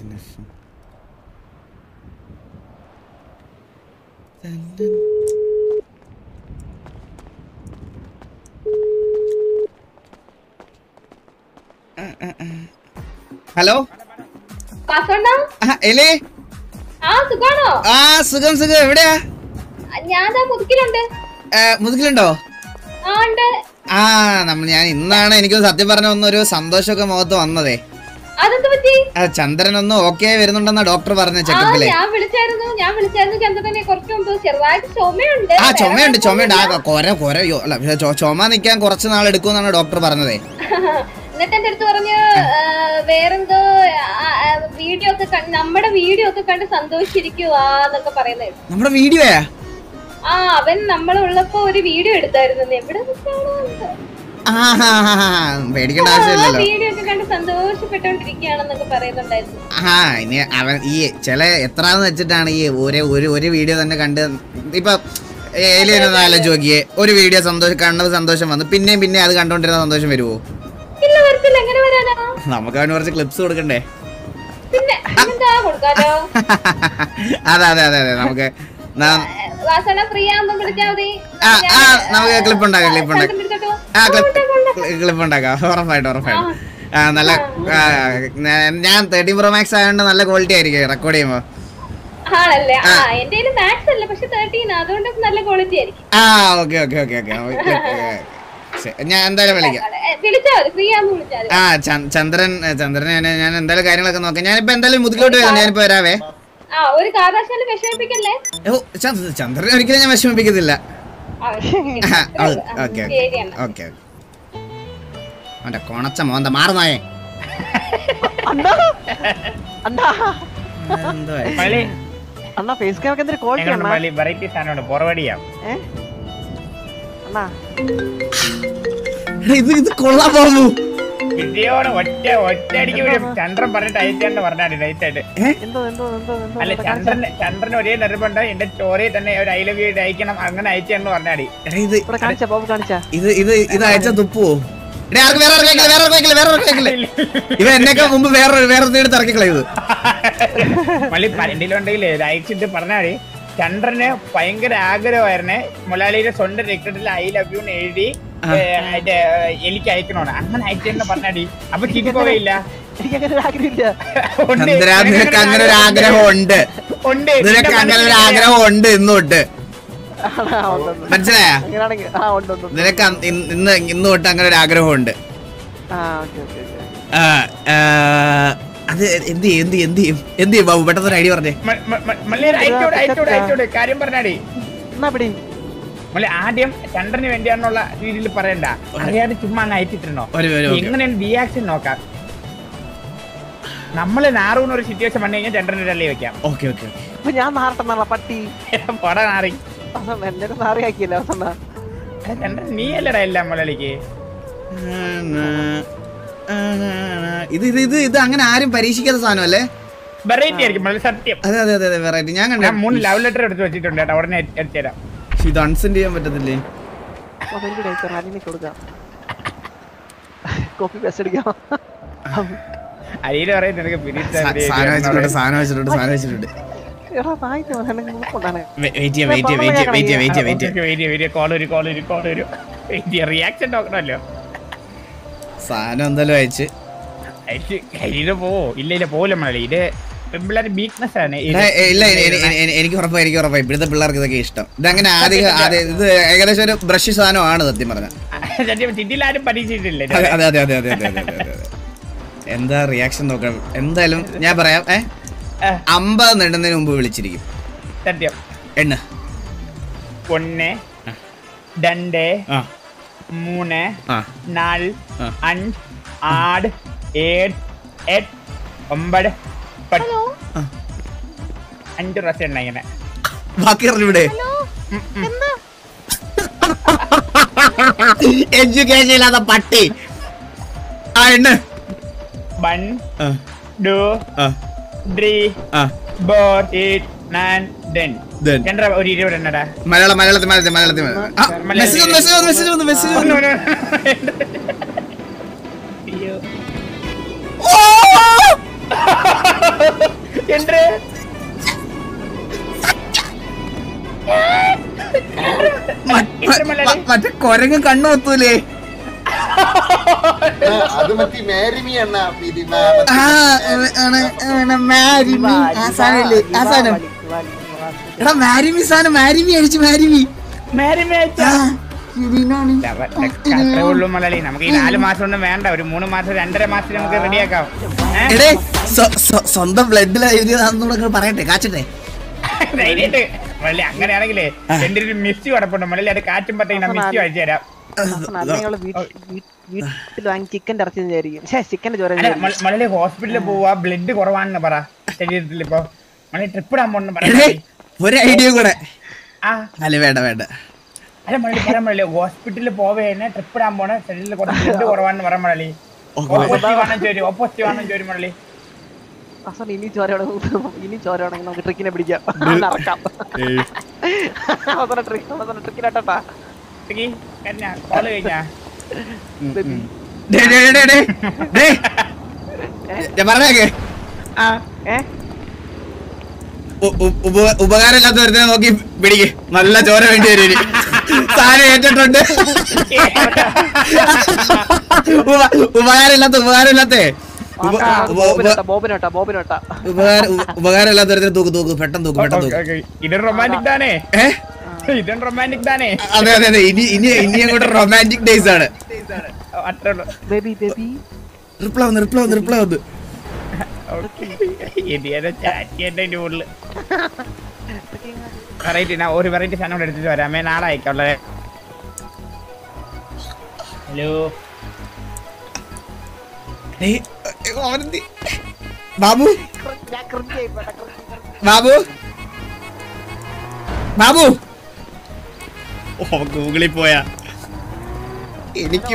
Hello എലേ സുഖം സുഖം എവിടെയാ? മുതുകിലുണ്ടോ? ഞാൻ ഇന്നാണ് എനിക്ക് സത്യം പറഞ്ഞ ഒന്നൊരു സന്തോഷമൊക്കെ മുഖത്ത് വന്നതേ. ചന്ദ്രൻ ഒന്ന് ഓക്കെ വരുന്നുണ്ടെന്നാ ഡോക്ടർ പറഞ്ഞ ചെക്കപ്പിലെ. ചുമയുണ്ട് ചുമ നിക്കാൻ കുറച്ച് നാൾ എടുക്കുമെന്നാണ് ഡോക്ടർ പറഞ്ഞതേ. എന്നിട്ട് എന്റെ അടുത്ത് പറഞ്ഞു വേറെന്തോ വീഡിയോ ഒക്കെ നമ്മുടെ വീഡിയോ ഒക്കെ കണ്ട് സന്തോഷിച്ചിരിക്കുവാന്നൊക്കെ പറയുന്നത്. നമ്മുടെ വീഡിയോയാ? അവൻ നമ്മളുള്ളപ്പോ ഒരു വീഡിയോ എടുത്തായിരുന്നു. എവിടെ പേടിക്കേണ്ട ആവശ്യമില്ലല്ലോ. വീഡിയോ ഒക്കെ കണ്ട് സന്തോഷപ്പെട്ടോണ്ടിരിക്കുകയാണെന്നൊക്കെ പറയുന്നുണ്ടായിരുന്നു. ഇനി അവൻ ഈ ചില എത്രാന്ന് വെച്ചിട്ടാണ് ഈ ഒരു വീഡിയോ തന്നെ കണ്ട് ഇപ്പൊ ആലോചിച്ച് നോക്കിയേ. ഒരു വീഡിയോ കണ്ടത് സന്തോഷം വന്നു, പിന്നെ അത് കണ്ടോണ്ടിരുന്ന സന്തോഷം വരുവോ? നമുക്ക് അവന് കുറച്ച് ക്ലിപ്സ് കൊടുക്കണ്ടേ? അതെ നമുക്ക് ക്ലിപ്പ് ഉണ്ടാക്കാം ഉറപ്പായിട്ടും. നല്ല ഞാൻ 13 Pro Max ആയതുകൊണ്ട് നല്ല ക്വാളിറ്റി ആയിരിക്കും റെക്കോർഡ് ചെയ്യുമ്പോ. ഞാൻ എന്തായാലും വിളിക്കാം. ചന്ദ്രൻ ഞാൻ എന്തായാലും കാര്യങ്ങളൊക്കെ നോക്കാം. ഞാനിപ്പോ എന്തായാലും മുതുകിലോട്ട് വരാം. ഞാനിപ്പോ വരാവേ. ചന്ദ്രൻ ഒരിക്കലും ഞാൻ വിഷമിപ്പിക്കത്തില്ല. അവന്റെ കൊണച്ച മോന്ത മാറുന്നായേ. ഇത് കൊള്ളാൻ പോകുന്നു. ചന്ദ്രൻ പറഞ്ഞിട്ട് അയച്ചാണ്ട് പറഞ്ഞാണ് നൈറ്റായിട്ട്. അല്ല ചന്ദ്രൻ ഒരേ നിർബന്ധം എന്റെ സ്റ്റോറിയിൽ തന്നെ ഒരു ഐ ലവ് യു അയക്കണം, അങ്ങനെ അയച്ചാന്ന് പറഞ്ഞാടി. ഇത് അയച്ച തുപ്പുവോ? ഇവ എന്നൊക്കെ മുമ്പ് വേറെ ഇറക്കിക്കളയത് മള്ളി പരണ്ടിലുണ്ടെങ്കിലേ അയച്ചിട്ട് പറഞ്ഞാടി. ചന്ദ്രന് ഭയങ്കര ആഗ്രഹമായിരുന്നേ മലയാളിയുടെ സ്വന്തം രക്തത്തിൽ ഐ ലവ് യു എഴുതി എനിക്ക് അയക്കണോന്ന്. അങ്ങനെ അയച്ചെന്ന് പറഞ്ഞാടി. അപ്പൊ ചിരി പോകയില്ല. നിനക്ക് അങ്ങനെ ഒരു ആഗ്രഹമുണ്ട്, നിനക്ക് അങ്ങനെ ഒരു ആഗ്രഹമുണ്ട് ഇന്നോട്ട്, മനസ്സിലായ? നിനക്ക് ഇന്ന് തൊട്ട് അങ്ങനെ ഒരു ആഗ്രഹമുണ്ട്. അത് എന്ത് ചെയ്യും ബാബു? പെട്ടെന്ന് ഐഡിയ പറഞ്ഞേ. കാര്യം പറഞ്ഞാടി. ആദ്യം ചന്ദ്രന് വേണ്ടിയാണെന്നുള്ള രീതിയിൽ പറയണ്ട, അറിയാതെ ചുമ്മാ അങ്ങ് അയച്ചിട്ടുണ്ടോ? എങ്ങനെയാണ് റിയാക്ഷൻ നോക്കാം. നമ്മള് നാറൂന്ന് ഒരു സിറ്റുവേഷൻ വന്നു കഴിഞ്ഞാൽ ചന്ദ്രന്റെ തള്ളി വെക്കാം. ഞാൻ നാറട്ടെന്നുള്ള പട്ടി പട നാറി നാറിയാക്കിയല്ലോ ചന്ദ്രൻ. നീ അല്ലടാ എല്ലാം മലയാളിക്ക്. ഇത് അങ്ങനെ ആരും പരീക്ഷിക്കാത്ത സാധനം അല്ലേ? വെറൈറ്റി ആയിരിക്കും സത്യം. അതെ വെറൈറ്റി. ഞാൻ 3 ലവ് ലെറ്റർ എടുത്ത് വെച്ചിട്ടുണ്ട് കേട്ടോ, ഉടനെ എത്തിച്ചേരാം. ഇത് അൺസെൻഡ് ചെയ്യാൻ പറ്റത്തില്ലേ? കോപ്പി പേസ്റ്റ് അടിക്കാം. അരിയില് പറയുന്നത് നിനക്ക് സാധനം വെച്ചിട്ടുണ്ട്. റിയാക്ഷൻ നോക്കണല്ലോ. സാധനം എന്തായാലും അയച്ച് പോവോ? ഇല്ല പോലെ മലയാളി. ഇത് പെൺപിള്ളേർ വീക്ക്നെസ് ആണ്. എനിക്ക് ഉറപ്പായി ഇപ്പോഴത്തെ പിള്ളേർക്ക് ഇതൊക്കെ ഇഷ്ടം. ഇതങ്ങനെ ആദ്യം ഇത് ഏകദേശം ഒരു ബ്രഷ് സാധനമാണ് സത്യം പറഞ്ഞ. ചിട്ടിയിലാരും പരീക്ഷിച്ചിട്ടില്ല. അതെ എന്താ റിയാക്ഷൻ നോക്കണം. എന്തായാലും ഞാൻ പറയാം. 50 നെടുന്നതിന് മുമ്പ് വിളിച്ചിരിക്കും. സത്യം. എണ്ണ 1 2 3 4 5 6 7 8 9 10. 5 പ്രാവശ്യം എണ്ണ ഇങ്ങനെ. ബാക്കി അറിഞ്ഞൂടെ? എഡ്യൂക്കേഷൻ ഇല്ലാത്ത പട്ടി. ആ എണ്ണ 1 2 3 4 8 9 10. ചന്ദ്ര ഒരു 20 എണ്ണടാ. മലയാളത്തിൽ മെസ്സേജ് മറ്റേ കൊരങ്ങ് കണ്ണു ഒത്തൂലേ? അത് മറ്റേ മാരിമി എണ്ണ എടാ മാരിമി സാധനം, മാരിമി അടിച്ചു, മാരിമി അത്രേ ഉള്ളൂ മലയാളി. നമുക്ക് ഈ 4 മാസം ഒന്നും വേണ്ട, ഒരു 3 മാസം 2.5 മാസം നമുക്ക് റെഡിയാക്കാം. എടേ സ്വന്തം ബ്ലഡിൽ എഴുതിയതാണെന്നൂടെ പറയട്ടെ, കാച്ചട്ടെ. മലയാളി അങ്ങനെയാണെങ്കിലേ എന്റെ ഒരു മിസ്സി കിടപ്പുണ്ട് മലയാളി, അത് കാച്ചുമ്പത്തേക്ക് ഞാൻ മിസ്സി അഴിച്ചു തരാം. ചിക്കൻ്റെ ഇറച്ചി ചിക്കൻ്റെ ചോര മലയാളി ഹോസ്പിറ്റലിൽ പോവാ, ബ്ലഡ് കുറവാണെന്ന് പറ ശരീരത്തിൽ. ഇപ്പൊ മലയാളി ട്രിപ്പ് ഇടാൻ പോണെന്ന് പറ. ഒരു ഐഡിയ കൂടെ. അല്ല വേണ്ട വേണ്ട. അല്ല മലയാളി പറയാൻ മലയാളി ഹോസ്പിറ്റലിൽ പോവേ ട്രിപ്പ് ഇടാൻ പോണ, ശരീരത്തിൽ കുറച്ച് ബ്ലഡ് കുറവാണെന്ന് പറയാൻ മലയാളി. ഓപ്പോസിറ്റീവ് ആണെന്ന് ചോരും മലയാളി. ഇനി ചോരയാണെങ്കിൽ നമുക്ക് ട്രിക്കിനെ പിടിക്കാം. ട്രിക്കിനാട്ടാ കോള് കഴിഞ്ഞാ പറഞ്ഞേ. ഉപകാരമില്ലാത്ത ഒരുത്തിനെ നോക്കി പിടിക്ക്, നല്ല ചോര വേണ്ടി വരും. സാധനം ഏറ്റിട്ടുണ്ട്. ഉപകാരമില്ലാത്ത ഉപകാരമില്ലാത്ത ഒരുത്തിനെ തൂക്ക്, പെട്ടെന്ന് തൂക്ക്. ഇതൊരു റൊമാൻറ്റിക് താനേ. ഇതൊരു റൊമാൻറ്റിക് താനേ. അതെ അതെ അതെ, ഇനി അങ്ങോട്ട് റൊമാൻറ്റിക് ഡേയ്സ് ആണ്. റിപ്ലൈ വന്നു. ഒരു വെറൈറ്റി സാധനം എടുത്തിട്ട് വരാമേ, നാളെ അയക്കുള്ളത്. ഹലോ ബാബു ബാബു ബാബു ഗൂഗിളിൽ പോയാ എനിക്ക്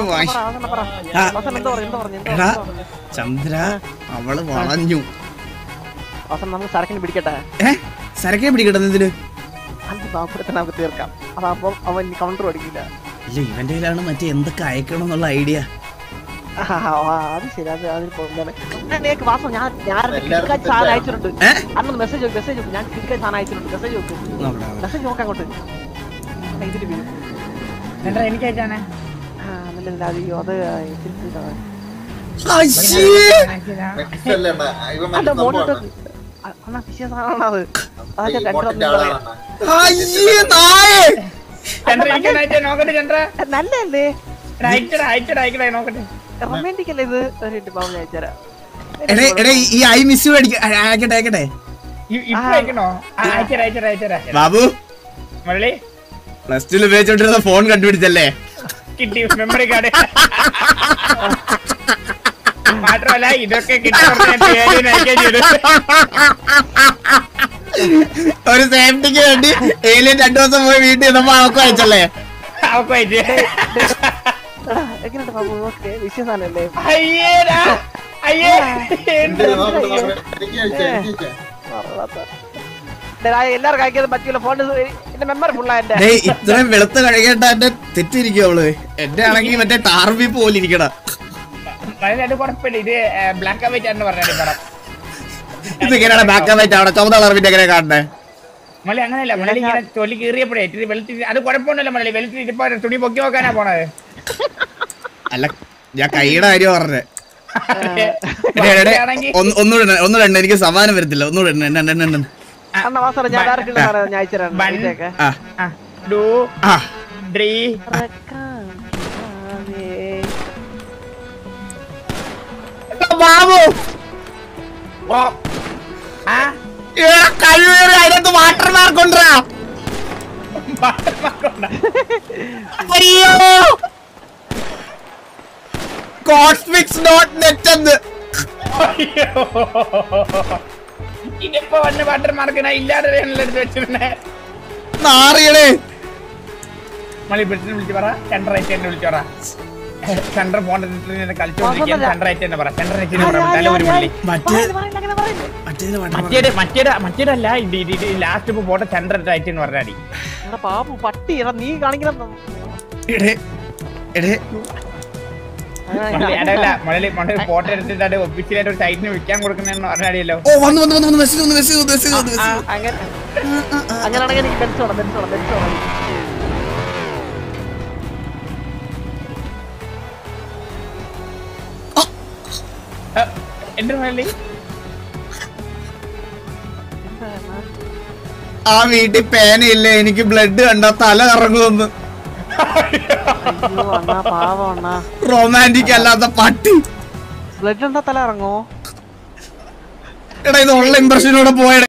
ചന്ദ്ര അവള് വളഞ്ഞു. നമുക്ക് സരക്കിനെ പിടിക്കട്ടെ. സരക്കിനെ പിടിക്കട്ടെ എന്തിന്? നമുക്ക് തീർക്കാം. അതാകുമ്പോ അവൻ കൗണ്ടർ അടിക്കില്ല. ഇല്ല, ഇവന്റെ കയ്യിലാണ് മറ്റേ എന്തൊക്കെ അയക്കണം എന്നുള്ള ഐഡിയ. അത് ശരി, അതിൽ വാസം ഞാൻ സാധനം അയച്ചിട്ടുണ്ട്. അന്ന് മെസ്സേജ് ഞാൻ കിടക്കാൻ സാധനം അയച്ചിട്ടുണ്ട്. മെസ്സേജ് നോക്കാം അങ്ങോട്ട്. ഇതിന് വീഴും എനിക്ക് അയച്ചാണ്. നല്ലല്ലേ? റൊമാൻറ്റിക് അല്ലേ ഇത്? അയച്ചുതരാം. ഈ ഐ മിസ് യു അയക്കട്ടെ. ബാബു പ്ലസ് 2 ഉപയോഗിച്ചോണ്ടിരുന്ന ഫോൺ കണ്ടുപിടിച്ചല്ലേ? കിട്ടി മെമ്മറി കാർഡ്. മാത്രമല്ല ഇതൊക്കെ ഒരു സേഫ്റ്റിക്ക് വേണ്ടി ഏലിയൻ 2 ദിവസം പോയി വീട്ടിൽ നമ്മൾ അവക്ക് അയച്ചല്ലേ? അവക്ക് അയച്ചു. വിശ്വാസല്ലേ? എല്ലാവർക്കും അയക്കാൻ പറ്റില്ല. ഫോൺ എന്റെ മെമ്മറി ഫുള്ളാ. എന്റെ ഇത്രയും വെളുത്ത് കഴിക്കേണ്ട എന്റെ തെറ്റിരിക്കും അവള്. എന്റെ ആണെങ്കിൽ മറ്റേ ടാർബി പോലെ ഇരിക്കണം. കുഴപ്പമില്ല, ഇത് ബ്ലാക്ക് ആൻഡ് വൈറ്റ് ആണെന്ന് പറഞ്ഞാൽ പടം. ഇതെങ്ങനെയാണ് ബ്ലാക്ക് ആൻഡ് വൈറ്റ് അവിടെ ചുമന്ന കളർ പിന്നെ എങ്ങനെ കാണണ്ടേ? മലി അങ്ങനെയല്ല, മലി ഇങ്ങനെ തൊലി കീറിയപ്പോഴേ വെളുത്തി. അത് കുഴപ്പമൊന്നുമില്ല മലി, വെളുത്തി ഇപ്പൊ തുണി പൊക്കി നോക്കാനാ പോണത്. അല്ല, ഞാൻ കൈയുടെ കാര്യം പറഞ്ഞേ. ഒന്നുകൂടെ എനിക്ക് സമാനം വരത്തില്ല. ഒന്നുകൂടെ ബാബു അതിനകത്ത് വാട്ടർ മാർക്ക് കൊണ്ടാ. അയ്യോ cosmics.net എന്ന്. ഇതിപ്പോ വന്ന് വാട്ടർ മാർക്ക് ഇല്ലാതെ എടുത്ത് വെച്ചിരുന്നേ. നാറികളെ മളി വിളിച്ചു പറ, സെൻട്രൽ റൈറ്റ് തന്നെ വിളിച്ചു പറ. സെൻട്രൽ ഫോൺ കളിച്ചോണ്ടിരിക്കാൻ സെൻട്രൽ റൈറ്റ് തന്നെ പറ. സെൻട്രൽ റൈറ്റ് തല ഒരു മള്ളി. മറ്റേതല്ല, ലാസ്റ്റ് ഇപ്പൊ പോട്ടെ സെൻട്രൽ റൈറ്റ് എന്ന് പറഞ്ഞാടി. പാപ്പു പട്ടി നീ കാണിക്കണം. ഫോട്ടോ എടുത്തിട്ട് ഒഫീഷ്യലായിട്ട് ഒരു സൈറ്റിന് വിൽക്കാൻ കൊടുക്കുന്നതെന്ന് പറഞ്ഞാടിയല്ലോ. അങ്ങനെയാണെങ്കിൽ എന്റെ മുരളി ആ വീട്ടിൽ പേനയില്ലേ, എനിക്ക് ബ്ലഡ് കണ്ട തല കറങ്ങുമെന്ന്. അയ്യോ അണ്ണാ പാവം അണ്ണാ. റൊമാൻറ്റിക് അല്ലാത്ത പട്ടി. ബ്ലഡ് എന്താ തല ഇറങ്ങോ? എടാ ഇത് ഉള്ള ഇംപ്രഷനോടെ പോയ